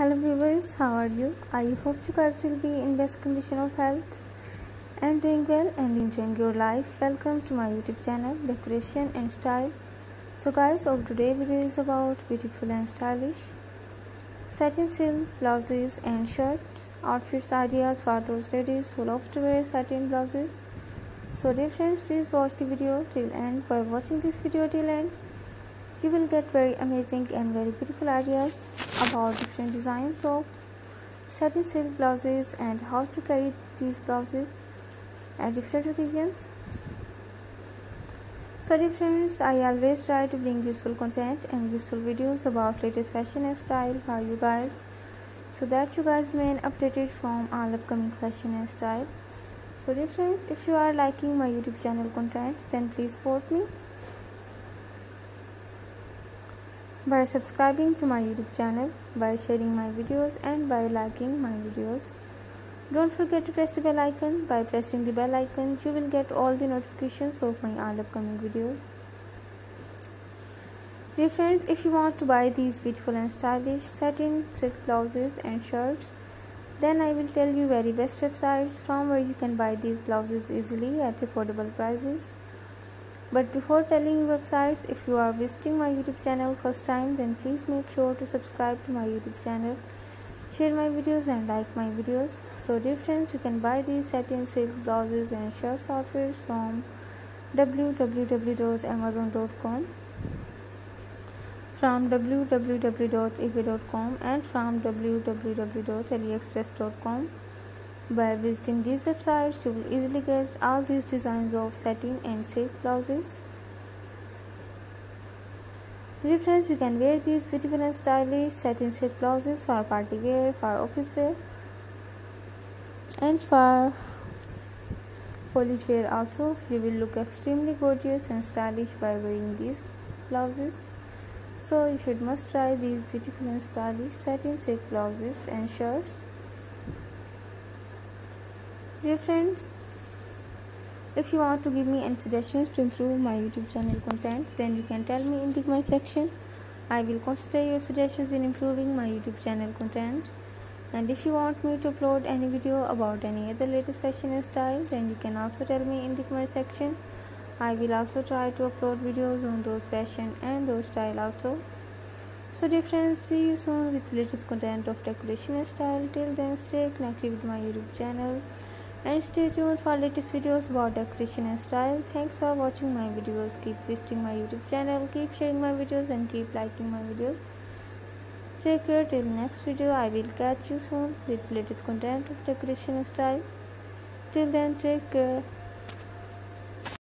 Hello viewers, how are you? I hope you guys will be in best condition of health and doing well and enjoying your life. Welcome to my YouTube channel Decoration and Style. So guys, our today video is about beautiful and stylish satin silk blouses and shirts, outfits ideas for those ladies who love to wear satin blouses. So dear friends, please watch the video till end. By watching this video till end, you will get very amazing and very beautiful ideas about different designs of satin silk blouses and how to carry these blouses at different occasions. So dear friends, I always try to bring useful content and useful videos about latest fashion and style for you guys, so that you guys remain updated from all upcoming fashion and style. So dear friends, if you are liking my YouTube channel content, then please support me by subscribing to my YouTube channel, by sharing my videos and by liking my videos. Don't forget to press the bell icon. By pressing the bell icon, you will get all the notifications of my all upcoming videos. Dear friends, if you want to buy these beautiful and stylish satin silk blouses and shirts, then I will tell you very best websites from where you can buy these blouses easily at affordable prices. But before telling you websites, if you are visiting my YouTube channel first time, then please make sure to subscribe to my YouTube channel, share my videos and like my videos. So dear friends, you can buy these satin silk blouses and shirts outfits from www.amazon.com, from www.ebay.com and from www.aliexpress.com. By visiting these websites, you will easily get all these designs of satin and silk blouses. Dear friends, you can wear these beautiful and stylish satin silk blouses for party wear, for office wear and for college wear also. You will look extremely gorgeous and stylish by wearing these blouses. So you should must try these beautiful and stylish satin silk blouses and shirts. Dear friends, if you want to give me any suggestions to improve my YouTube channel content, then you can tell me in the comment section. I will consider your suggestions in improving my YouTube channel content. And if you want me to upload any video about any other latest fashion and style, then you can also tell me in the comment section. I will also try to upload videos on those fashion and those style also. So dear friends, see you soon with latest content of decoration and style. Till then, stay connected with my YouTube channel and stay tuned for latest videos about decoration and style. Thanks for watching my videos. Keep visiting my YouTube channel, keep sharing my videos and keep liking my videos. Take care till next video. I will catch you soon with latest content of decoration and style. Till then, take care.